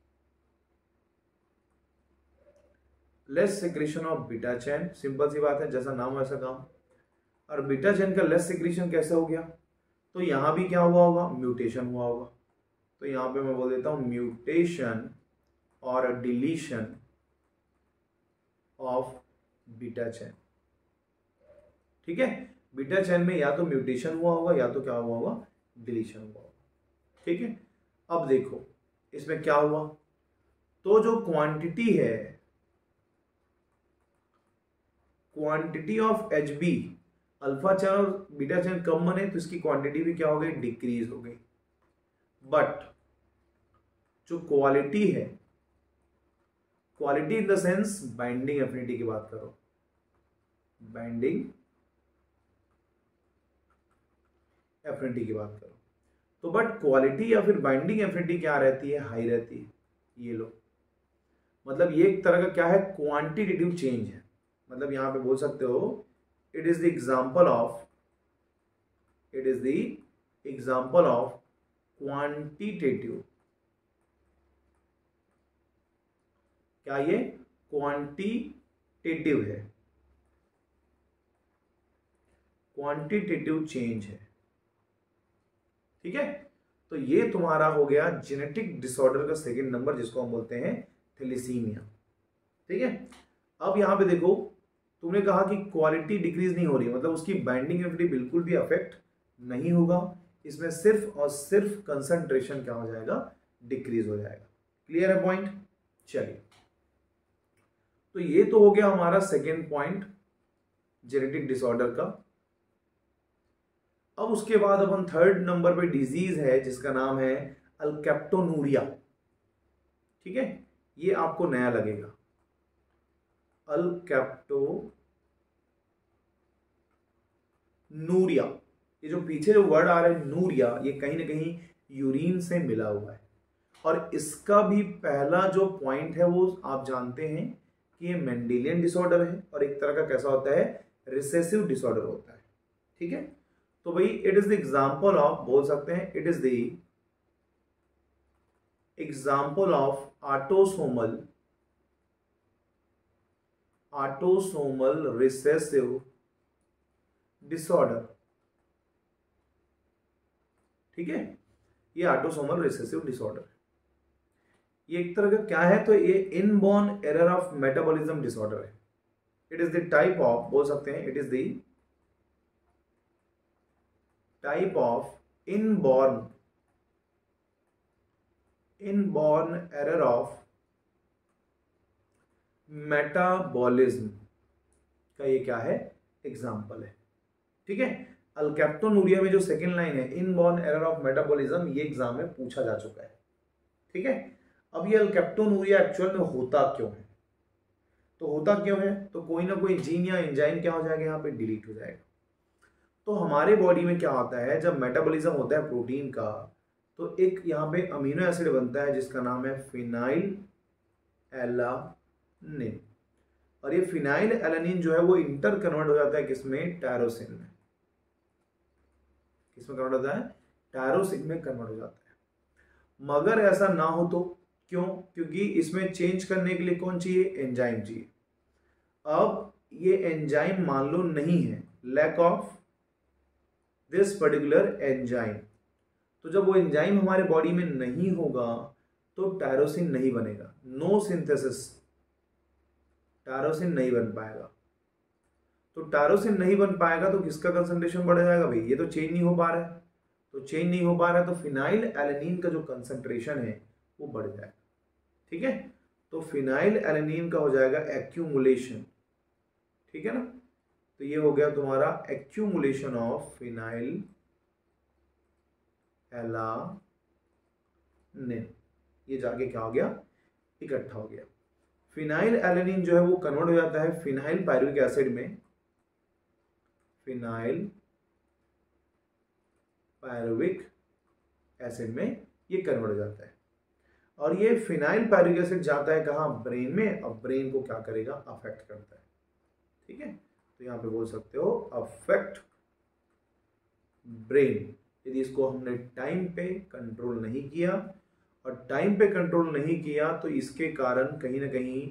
less secretion of beta chain. Simple सी बात है, जैसा नाम वैसा काम। और बीटा चैन का लेस सिक्रीशन कैसे हो गया? तो यहां भी क्या हुआ होगा? म्यूटेशन हुआ होगा। तो यहां पे मैं बोल देता हूं म्यूटेशन और डिलीशन ऑफ बीटा चैन। ठीक है, बीटा चैन में या तो म्यूटेशन हुआ होगा या तो क्या हुआ होगा? डिलीशन हुआ होगा। ठीक है, अब देखो इसमें क्या हुआ। तो जो क्वांटिटी है, quantity of H B, alpha chain और बीटा चैन कम बने तो इसकी क्वांटिटी भी क्या हो गई? डिक्रीज हो गई। बट जो क्वालिटी है, quality in the sense binding affinity की बात करो, बाइंडिंग एफिनिटी की बात करो, तो बट क्वालिटी या फिर बाइंडिंग एफिनिटी क्या रहती है? हाई रहती है। ये लो, मतलब ये एक तरह का क्या है? क्वांटिटेटिव चेंज है। मतलब यहां पे बोल सकते हो it is the example of it is the example of quantitative. क्या ये क्वांटिटेटिव है? क्वांटिटेटिव चेंज है। ठीक है, तो ये तुम्हारा हो गया जेनेटिक डिसऑर्डर का सेकंड नंबर, जिसको हम बोलते हैं थैलेसीमिया। ठीक है, अब यहां पे देखो, तुमने कहा कि क्वालिटी डिक्रीज नहीं हो रही, मतलब उसकी बाइंडिंग एफिनिटी बिल्कुल भी अफेक्ट नहीं होगा। इसमें सिर्फ और सिर्फ कंसंट्रेशन क्या हो जाएगा? डिक्रीज हो जाएगा। क्लियर है पॉइंट? चलिए, तो ये तो हो गया हमारा सेकेंड पॉइंट जेनेटिक डिसऑर्डर का। अब उसके बाद अपन थर्ड नंबर पे डिजीज है जिसका नाम है अल्केप्टोनूरिया। ठीक है, ये आपको नया लगेगा, अल्केप्टोनूरिया। ये जो पीछे जो वर्ड आ रहा है नूरिया, ये कहीं ना कहीं यूरिन से मिला हुआ है। और इसका भी पहला जो पॉइंट है वो आप जानते हैं कि ये मेंडेलियन डिसऑर्डर है और एक तरह का कैसा होता है, रिसेसिव डिसऑर्डर होता है। ठीक है, तो भाई it is the example of, बोल सकते हैं it is the example of autosomal autosomal recessive disorder. ठीक है, ये ऑटोसोमल रिसेसिव डिसऑर्डर, ये एक तरह का क्या है, तो ये inborn error of metabolism disorder है। It is the type of, बोल सकते हैं it is the type of inborn inborn error of metabolism का ये क्या है, एग्जाम्पल है। ठीक है, अल्केप्टोनूरिया में जो सेकेंड लाइन है इनबॉर्न एरर ऑफ मेटाबॉलिज्म, ये एग्जाम में पूछा जा चुका है। ठीक है, अब ये अल्केप्टोनूरिया एक्चुअल में होता क्यों है, तो होता क्यों है, तो कोई ना कोई जीन या एंजाइम क्या हो जाएगा, यहाँ पे डिलीट हो जाएगा। तो हमारे बॉडी में क्या होता है, जब मेटाबॉलिज्म होता है प्रोटीन का, तो एक यहाँ पे अमीनो एसिड बनता है जिसका नाम है फिनाइल एलानिन। और ये फिनाइल एलानिन जो है वो इंटर कन्वर्ट हो जाता है किसमें, टायरोसिन में। किसमें कन्वर्ट होता है, टायरोसिन में कन्वर्ट हो जाता है। मगर ऐसा ना हो तो क्यों, क्योंकि इसमें चेंज करने के लिए कौन चाहिए, एंजाइम चाहिए। अब ये एंजाइम मान लो नहीं है, lack of this particular enzyme, तो जब वो एंजाइम हमारे बॉडी में नहीं होगा तो टायरोसिन नहीं बनेगा, नो सिंथेसिस, टायरोसिन नहीं बन पाएगा। तो टायरोसिन नहीं बन पाएगा तो किसका कंसंट्रेशन बढ़ जाएगा भाई, ये तो चेंज नहीं हो पा रहा है, तो चेंज नहीं हो पा रहा है तो फिनाइल एलानिन का जो कंसंट्रेशन है वो बढ़ जाएगा। ठीक है, तो फिनाइल एलानिन का हो जाएगा एक्यूमुलेशन। ठीक है ना, तो ये हो गया तुम्हारा एक्यूमुलेशन ऑफ फिनाइल एलानिन, ये जाके क्या हो गया, इकट्ठा हो गया। फिनाइल एलानिन जो है वो कन्वर्ट हो जाता है फिनाइल पायरुविक एसिड में, फिनाइल पायरुविक एसिड में ये कन्वर्ट हो जाता है। और ये फिनाइल पायरुविक एसिड जाता है कहाँ, ब्रेन में। अब ब्रेन को क्या करेगा, अफेक्ट करता है। ठीक है, तो यहां पे बोल सकते हो अफेक्ट ब्रेन। यदि इसको हमने टाइम पे कंट्रोल नहीं किया, और टाइम पे कंट्रोल नहीं किया तो इसके कारण कहीं ना कहीं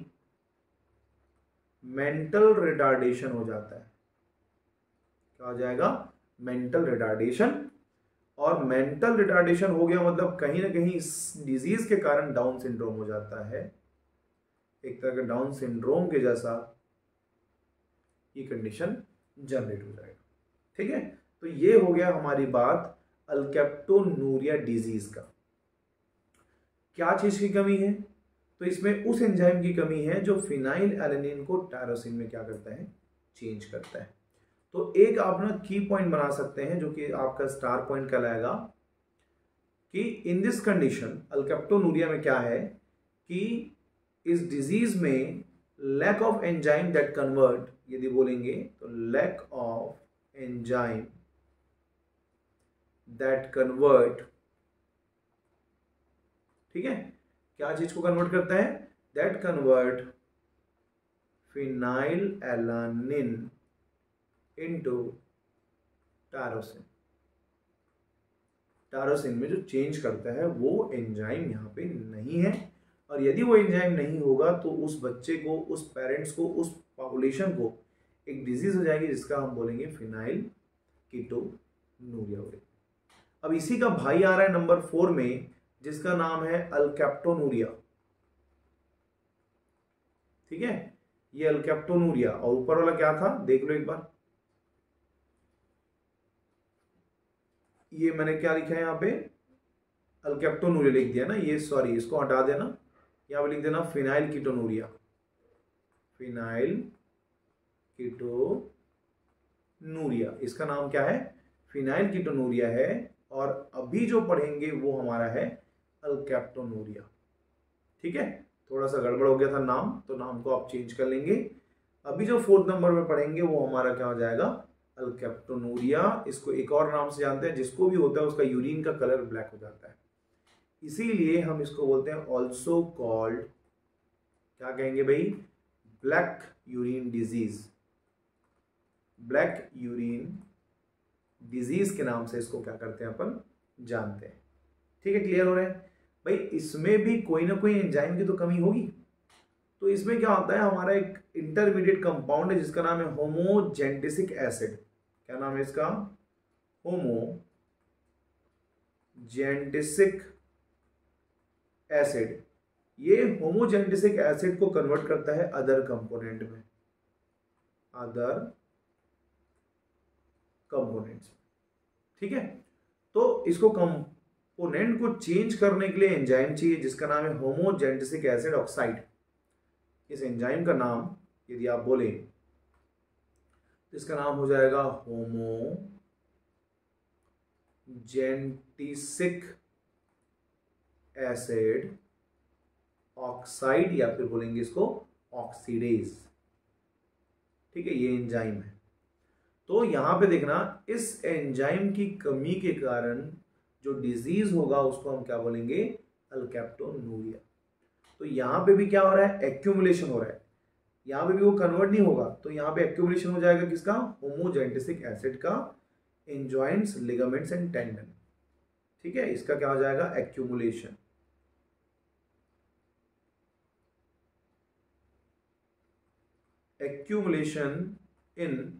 मेंटल रिटार्डेशन हो जाता है। क्या हो जाएगा, मेंटल रिटार्डेशन। और मेंटल रिटार्डेशन हो गया मतलब कहीं ना कहीं इस डिजीज के कारण डाउन सिंड्रोम हो जाता है, एक तरह का डाउन सिंड्रोम के जैसा ये कंडीशन जनरेट हो जाएगा। ठीक है, तो ये हो गया हमारी बात अल्केप्टोनूरिया डिजीज का। क्या चीज की कमी है, तो इसमें उस एंजाइम की कमी है जो फिनाइल एलानिन को टायरोसिन में क्या करता है, चेंज करता है। तो एक आप ना की पॉइंट बना सकते हैं जो कि आपका स्टार पॉइंट कहलाएगा कि इन दिस कंडीशन अल्केप्टोनूरिया में क्या है कि इस डिजीज में lack of enzyme that convert, यदि बोलेंगे तो lack of enzyme that convert. ठीक है, क्या चीज को कन्वर्ट करता है, that convert phenylalanine into tyrosine. Tyrosine में जो चेंज करता है वो एंजाइम यहाँ पे नहीं है। और यदि वो एंजाइम नहीं होगा तो उस बच्चे को, उस पेरेंट्स को, उस पॉपुलेशन को एक डिजीज हो जाएगी जिसका हम बोलेंगे फिनाइल कीटोनूरिया। अब इसी का भाई आ रहा है नंबर फोर में जिसका नाम है अल्केप्टोनूरिया। ठीक है, ये अल्केप्टोनूरिया। और ऊपर वाला क्या था देख लो एक बार, ये मैंने क्या लिखा है यहाँ पे, अल्केप्टोनूरिया लिख दिया ना, ये सॉरी इसको हटा देना, यहाँ पे लिख देना फिनाइल कीटोनूरिया। फिनाइल कीटोनूरिया इसका नाम क्या है, फिनाइल कीटोनूरिया है, और अभी जो पढ़ेंगे वो हमारा है अल्केप्टोनूरिया। ठीक है, थोड़ा सा गड़बड़ हो गया था नाम, तो नाम को आप चेंज कर लेंगे। अभी जो फोर्थ नंबर में पढ़ेंगे वो हमारा क्या हो जाएगा, अल्केप्टोनूरिया। इसको एक और नाम से जानते हैं, जिसको भी होता है उसका यूरिन का कलर ब्लैक हो जाता है, इसीलिए हम इसको बोलते हैं ऑल्सो कॉल्ड, क्या कहेंगे भाई, black urine disease. Black urine disease के नाम से इसको क्या करते हैं अपन जानते हैं। ठीक है, क्लियर हो रहा है भाई। इसमें भी कोई ना कोई एंजाइम की तो कमी होगी, तो इसमें क्या होता है, हमारा एक इंटरमीडिएट कंपाउंड है जिसका नाम है होमोजेंटिसिक एसिड। क्या नाम है इसका, होमोजेंटिसिक एसिड। ये होमोजेंटिसिक एसिड को कन्वर्ट करता है अदर कंपोनेंट में, अदर कंपोनेंट्स। ठीक है, तो इसको कंपोनेंट को चेंज करने के लिए एंजाइम चाहिए जिसका नाम है होमोजेंटिसिक एसिड ऑक्साइड। इस एंजाइम का नाम यदि आप बोले तो इसका नाम हो जाएगा होमोजेंटिसिक एसिड ऑक्साइड, या फिर बोलेंगे इसको ऑक्सीडेज। ठीक है, ये एंजाइम है। तो यहां पे देखना, इस एंजाइम की कमी के कारण जो डिजीज होगा उसको हम क्या बोलेंगे, अल्केप्टोनूरिया। तो यहां पे भी क्या हो रहा है, एक्यूमुलेशन हो रहा है, यहां पे भी वो कन्वर्ट नहीं होगा, तो यहां पे एक्यूमुलेशन हो जाएगा किसका, होमोजेंटिसिक एसिड का, in joints, ligaments and tendon. ठीक है, इसका क्या हो जाएगा, accumulation. Accumulation in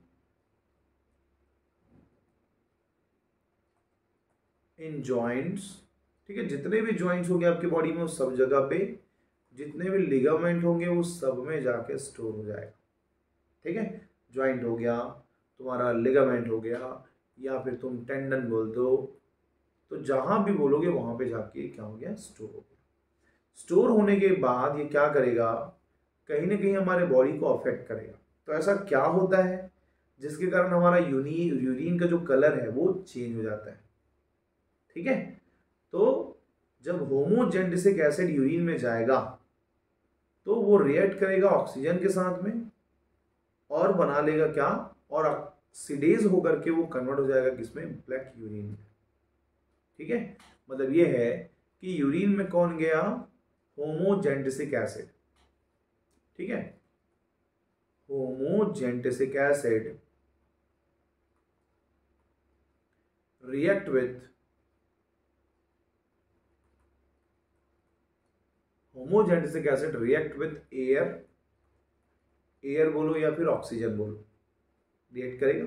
in joints. ठीक है, जितने भी जॉइंट्स होंगे आपकी बॉडी में उस सब जगह पे, जितने भी लिगामेंट होंगे वो सब में जाके स्टोर हो जाएगा। ठीक है, जॉइंट हो गया तुम्हारा, लिगामेंट हो गया, या फिर तुम टेंडन बोल दो, तो जहां भी बोलोगे वहां पे जाके क्या हो गया, स्टोर हो गया। स्टोर होने के बाद ये क्या करेगा, कहीं ना कहीं हमारे बॉडी को अफेक्ट करेगा। तो ऐसा क्या होता है जिसके कारण हमारा यूनी यूरिन का जो कलर है वो चेंज हो जाता है। ठीक है, तो जब होमोजेंटिसिक एसिड यूरिन में जाएगा तो वो रिएक्ट करेगा ऑक्सीजन के साथ में और बना लेगा क्या, और ऑक्सीडेज होकर के वो कन्वर्ट हो जाएगा किसमें, ब्लैक यूरिन में। ठीक है, मतलब ये है कि यूरिन में कौन गया, होमोजेंटिसिक एसिड। ठीक है, homogentisic acid react with homogentisic acid react with air, air बोलो या फिर ऑक्सीजन बोलो, रिएक्ट करेगा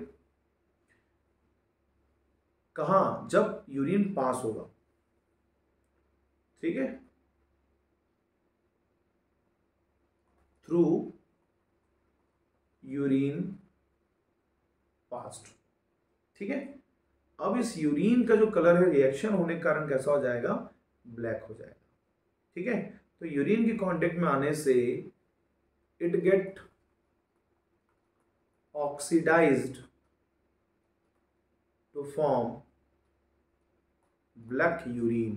कहां, जब यूरिन पास होगा। ठीक है, थ्रू यूरिन पास्ट। ठीक है, अब इस यूरिन का जो कलर है रिएक्शन होने के कारण कैसा हो जाएगा, ब्लैक हो जाएगा। ठीक है, तो यूरिन के कांटेक्ट में आने से it get oxidised to form black urine.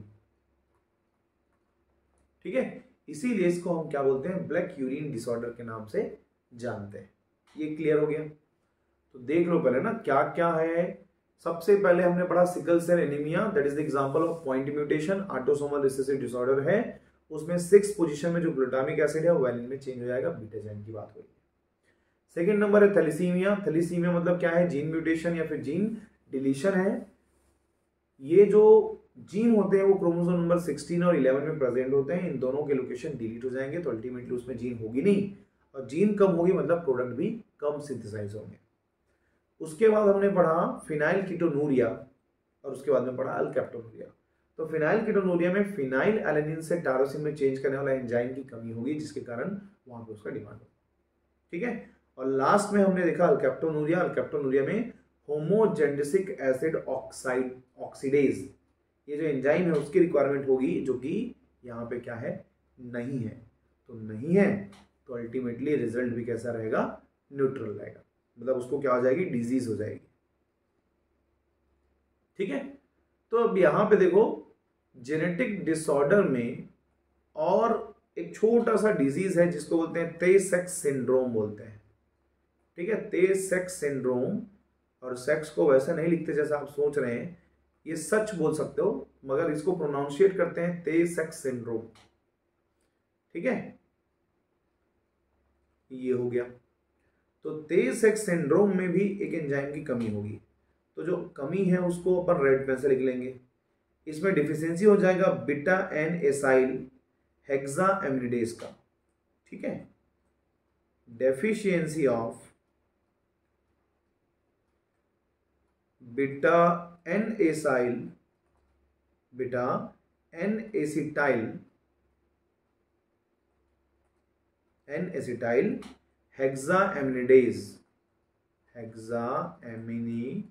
ठीक है, इसीलिए इसको हम क्या बोलते हैं, ब्लैक यूरिन डिसऑर्डर के नाम से जानते हैं। ये क्लियर हो गया, तो देख लो पहले ना क्या क्या है। सबसे पहले हमने पढ़ा sickle cell anaemia, that is the example of point mutation, autosomal recessive disorder है। उसमें सिक्स पोजीशन में जो ग्लूटामिक एसिड है वो वैलिन में चेंज हो जाएगा, बीटा जैन की बात हुई। सेकेंड नंबर है थैलेसीमिया। थैलेसीमिया मतलब क्या है, जीन म्यूटेशन या फिर जीन डिलीशन है। ये जो जीन होते हैं वो क्रोमोसोम नंबर सिक्सटीन और इलेवन में प्रेजेंट होते हैं। इन दोनों के लोकेशन डिलीट हो जाएंगे तो अल्टीमेटली उसमें जीन होगी नहीं, और जीन कम होगी मतलब प्रोडक्ट भी कम सिंथेसाइज होंगे। उसके बाद हमने पढ़ा फिनाइल कीटोनूरिया, और उसके बाद में पढ़ा अल्केप्टोनूरिया। तो फिनाइल कीटोनूरिया में फिनाइल एलेनिन से टायरोसिन में चेंज करने वाला एंजाइम की कमी होगी, जिसके कारण वहां पे उसका डिमांड होगा। ठीक है, और लास्ट में हमने देखा अल्केप्टोनूरिया। अल्केप्टोनूरिया में होमोजेंटिसिक एसिड ऑक्साइड ऑक्सीडेज, ये जो एंजाइम है उसकी रिक्वायरमेंट होगी, जो कि यहाँ पे क्या है, नहीं है। तो नहीं है तो अल्टीमेटली रिजल्ट भी कैसा रहेगा, न्यूट्रल रहेगा, मतलब उसको क्या हो जाएगी, डिजीज हो जाएगी। ठीक है। तो अब यहाँ पे देखो, जेनेटिक डिसऑर्डर में और एक छोटा सा डिजीज है जिसको बोलते हैं ते सेक्स सिंड्रोम बोलते हैं। ठीक है, ते सेक्स सिंड्रोम, और सेक्स को वैसे नहीं लिखते जैसा आप सोच रहे हैं, ये सच बोल सकते हो, मगर इसको प्रोनाउंशिएट करते हैं ते सेक्स सिंड्रोम। ठीक है, ये हो गया। तो ते सेक्स सिंड्रोम में भी एक एंजाइम की कमी होगी, तो जो कमी है उसको अपन रेड पेन से लिख लेंगे। इसमें डिफिशियंसी हो जाएगा beta N acyl hexosaminidase का। ठीक है, deficiency of beta N acyl beta N acetyl N acetyl hexosaminidase hexosaminidase.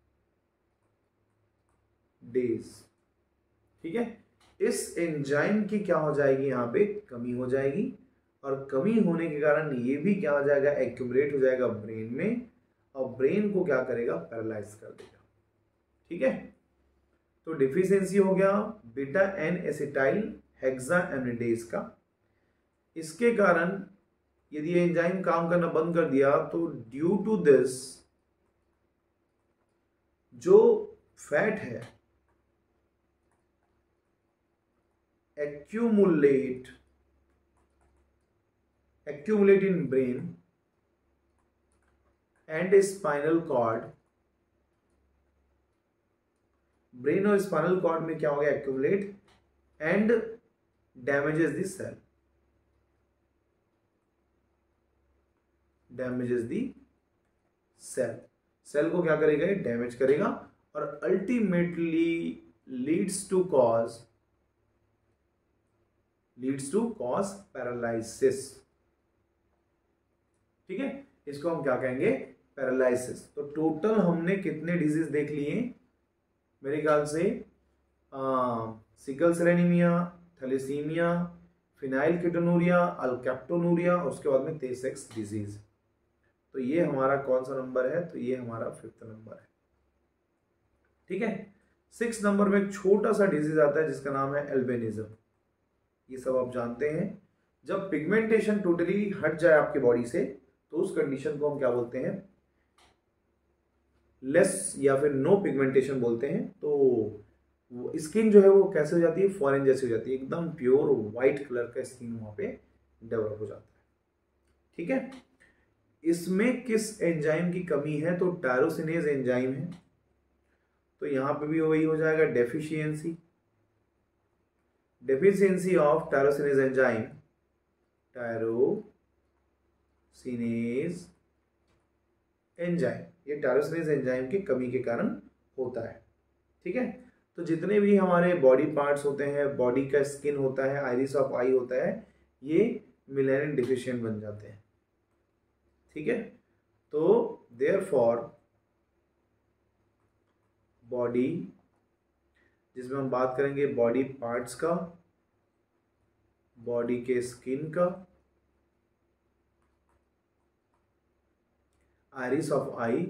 ठीक है, इस एंजाइम की क्या हो जाएगी, यहाँ पे कमी हो जाएगी, और कमी होने के कारण ये भी क्या हो जाएगा, एक्यूमुलेट हो जाएगा ब्रेन में, और ब्रेन को क्या करेगा, पैरालाइज कर देगा। ठीक है, तो डिफिशियंसी हो गया beta N acetyl hexosaminidase का। इसके कारण यदि ये एंजाइम काम करना बंद कर दिया तो ड्यू टू दिस जो फैट है accumulate accumulate in brain and spinal cord। Brain और स्पाइनल कॉर्ड में क्या हो गया, accumulate and damages the cell damages the cell cell को क्या करेगा, डैमेज करेगा, और ultimately leads to cause leads to cause paralysis. ठीक है, इसको हम क्या कहेंगे, पैरालिसिस। तो टोटल हमने कितने डिजीज देख लिए, मेरे ख्याल से sickle cell anaemia, thalassaemia, phenylketonuria, alkaptonuria, उसके बाद में ते सेक्स डिजीज। तो ये हमारा कौन सा नंबर है, तो ये हमारा फिफ्थ नंबर है। ठीक है, सिक्स नंबर में एक छोटा सा डिजीज आता है जिसका नाम है एल्बिनिज्म। ये सब आप जानते हैं, जब पिगमेंटेशन टोटली हट जाए आपकी बॉडी से तो उस कंडीशन को हम क्या बोलते हैं, लेस या फिर नो पिगमेंटेशन बोलते हैं। तो स्किन जो है वो कैसे हो जाती है, फॉरेन जैसी हो जाती है, एकदम प्योर व्हाइट कलर का स्किन वहां पे डेवलप हो जाता है। ठीक है, इसमें किस एंजाइम की कमी है, तो टायरोसिनेज एंजाइम है। तो यहां पे भी वही हो जाएगा, deficiency deficiency of tyrosinase enzyme tyrosinase enzyme ये टायरोसिनेज एंजाइम की कमी के कारण होता है। ठीक है, तो जितने भी हमारे बॉडी पार्ट्स होते हैं, बॉडी का स्किन होता है, आइरिस ऑफ आई होता है, ये मिलेनिन डिफिशिएंट बन जाते हैं। ठीक है, तो देयरफॉर बॉडी, जिसमें हम बात करेंगे बॉडी पार्ट्स का, बॉडी के स्किन का, आइरिस ऑफ आई,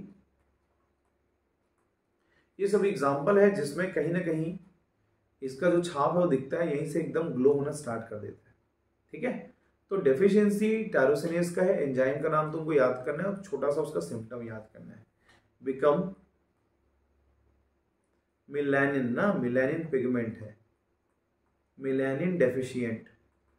ये सब एग्जाम्पल है जिसमें कहीं ना कहीं इसका जो छाप है वो दिखता है, यहीं से एकदम ग्लो होना स्टार्ट कर देता है। ठीक है, तो डेफिशिएंसी टायरोसिनेज का है, एंजाइम का नाम तुमको याद करना है और छोटा सा उसका सिम्टम याद करना है, बिकम मिलेनिन ना, मिलेनिन पिगमेंट है, मिलेनिन डेफिशिएंट।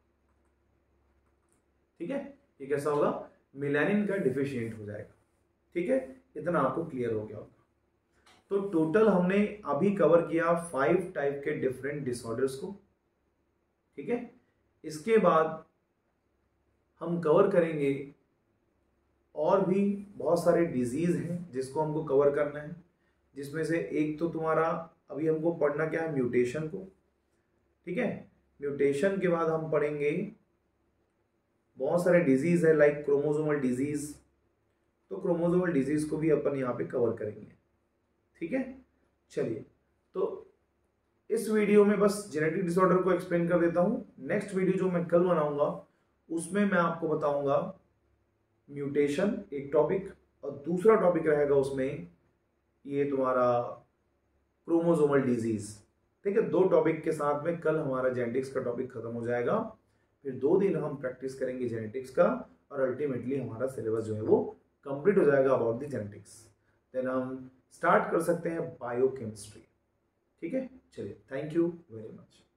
ठीक है, ये कैसा होगा, मिलेनिन का डिफिशिएंट हो जाएगा। ठीक है, इतना आपको क्लियर हो गया होगा। तो टोटल हमने अभी कवर किया फाइव टाइप के डिफरेंट डिसऑर्डर्स को। ठीक है, इसके बाद हम कवर करेंगे और भी बहुत सारे डिजीज हैं जिसको हमको कवर करना है, जिसमें से एक तो तुम्हारा अभी हमको पढ़ना क्या है, म्यूटेशन को। ठीक है, म्यूटेशन के बाद हम पढ़ेंगे बहुत सारे डिजीज है लाइक क्रोमोसोमल डिजीज, तो क्रोमोसोमल डिजीज को भी अपन यहाँ पे कवर करेंगे। ठीक है, चलिए, तो इस वीडियो में बस जेनेटिक डिसऑर्डर को एक्सप्लेन कर देता हूँ। नेक्स्ट वीडियो जो मैं कल बनाऊंगा उसमें मैं आपको बताऊंगा म्यूटेशन एक टॉपिक, और दूसरा टॉपिक रहेगा उसमें ये तुम्हारा क्रोमोसोमल डिजीज। ठीक है, दो टॉपिक के साथ में कल हमारा जेनेटिक्स का टॉपिक खत्म हो जाएगा, फिर दो दिन हम प्रैक्टिस करेंगे जेनेटिक्स का और अल्टीमेटली हमारा सिलेबस जो है वो कंप्लीट हो जाएगा अबाउट द जेनेटिक्स। देन हम स्टार्ट कर सकते हैं बायोकेमिस्ट्री। ठीक है, चलिए, थैंक यू वेरी मच।